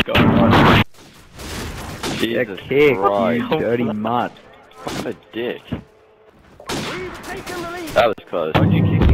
God. Jesus kick, Christ. you dirty mutt. What a dick. That was close. Why'd you kick